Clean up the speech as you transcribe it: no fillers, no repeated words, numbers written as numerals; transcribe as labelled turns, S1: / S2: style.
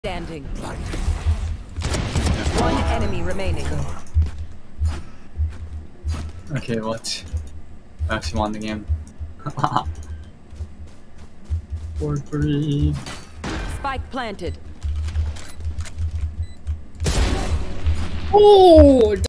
S1: Standing. One enemy remaining.
S2: Okay, what? I actually won the game. 4-3.
S1: Spike planted.
S3: Oh!